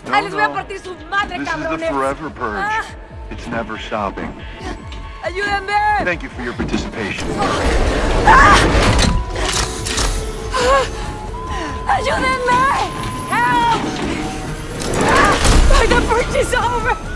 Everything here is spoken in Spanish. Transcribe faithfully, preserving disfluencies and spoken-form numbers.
No, ¡Ay, les voy a no. partir su madre, This is the cabrones! forever purge. Ah. It's never stopping. ¡Ayúdenme! Thank you for your participation. ¡Ayúdenme! ¡Help! Ah, the purge is over!